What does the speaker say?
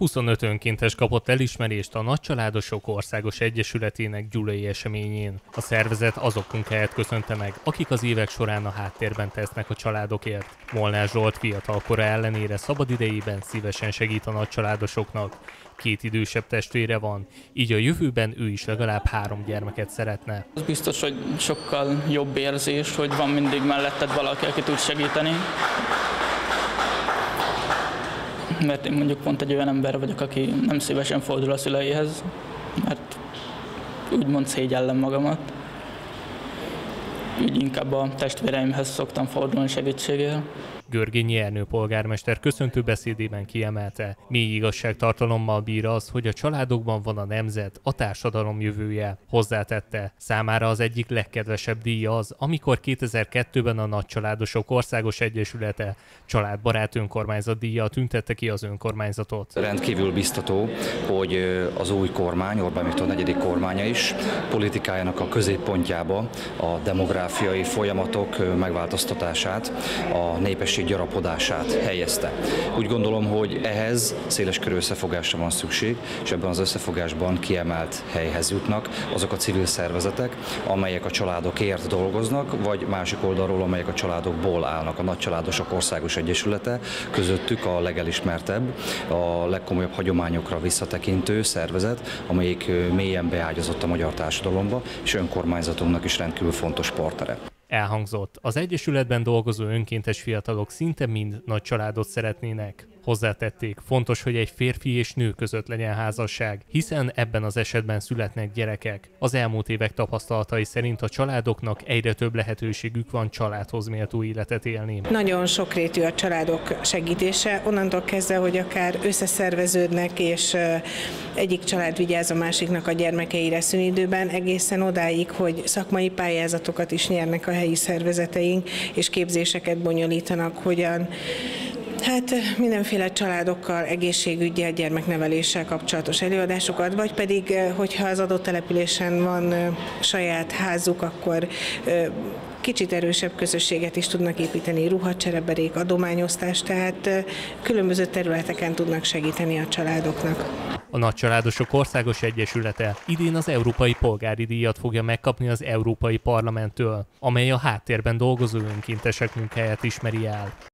25 önkéntes kapott elismerést a Nagycsaládosok Országos Egyesületének gyulai eseményén. A szervezet azok munkáját köszönte meg, akik az évek során a háttérben tesznek a családokért. Molnár Zsolt fiatalkora ellenére szabadidejében szívesen segít a nagycsaládosoknak. 2 idősebb testvére van, így a jövőben ő is legalább 3 gyermeket szeretne. Az biztos, hogy sokkal jobb érzés, hogy van mindig melletted valaki, aki tud segíteni. Mert én mondjuk pont egy olyan ember vagyok, aki nem szívesen fordul a szüleihez, mert úgymond szégyellem magamat. Úgy inkább a testvéreimhez szoktam fordulni segítségért. Görgényi Ernő polgármester köszöntő beszédében kiemelte, mély igazságtartalommal bír az, hogy a családokban van a nemzet, a társadalom jövője. Hozzátette, számára az egyik legkedvesebb díj az, amikor 2002-ben a Nagycsaládosok Országos Egyesülete családbarát önkormányzat díjjal tüntette ki az önkormányzatot. Rendkívül biztató, hogy az új kormány, Orbán Viktor 4. kormánya is politikájának a középpontjába a demográfiai folyamatok megváltoztatását, a népesség gyarapodását helyezte. Úgy gondolom, hogy ehhez széleskörű összefogásra van szükség, és ebben az összefogásban kiemelt helyhez jutnak azok a civil szervezetek, amelyek a családokért dolgoznak, vagy másik oldalról, amelyek a családokból állnak. A Nagycsaládosok Országos Egyesülete közöttük a legelismertebb, a legkomolyabb hagyományokra visszatekintő szervezet, amelyik mélyen beágyazott a magyar társadalomba, és önkormányzatunknak is rendkívül fontos partnere. Elhangzott, az Egyesületben dolgozó önkéntes fiatalok szinte mind nagy családot szeretnének. Hozzátették, fontos, hogy egy férfi és nő között legyen házasság, hiszen ebben az esetben születnek gyerekek. Az elmúlt évek tapasztalatai szerint a családoknak egyre több lehetőségük van családhoz méltó életet élni. Nagyon sokrétű a családok segítése, onnantól kezdve, hogy akár összeszerveződnek, és egyik család vigyáz a másiknak a gyermekeire szünidőben, egészen odáig, hogy szakmai pályázatokat is nyernek a helyi szervezeteink, és képzéseket bonyolítanak, hogyan mindenféle családokkal, egészségüggyel, gyermekneveléssel kapcsolatos előadásokat, vagy pedig, hogyha az adott településen van saját házuk, akkor kicsit erősebb közösséget is tudnak építeni, ruhacsereberék, adományosztás, tehát különböző területeken tudnak segíteni a családoknak. A Nagycsaládosok Országos Egyesülete idén az Európai Polgári Díjat fogja megkapni az Európai Parlamenttől, amely a háttérben dolgozó önkéntesek munkáját ismeri el.